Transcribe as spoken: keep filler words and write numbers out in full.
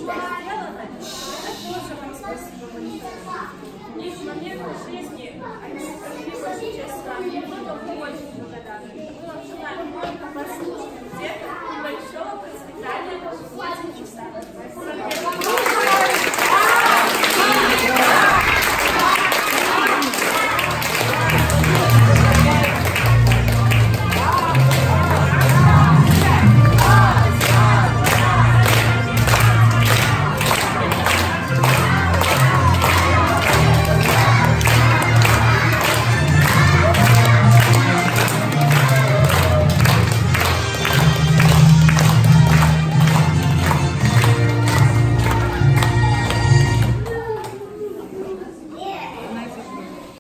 сделано, это тоже вам спасибо. Есть моменты в жизни, они прошли сейчас с вами, кто-то очень благодарен.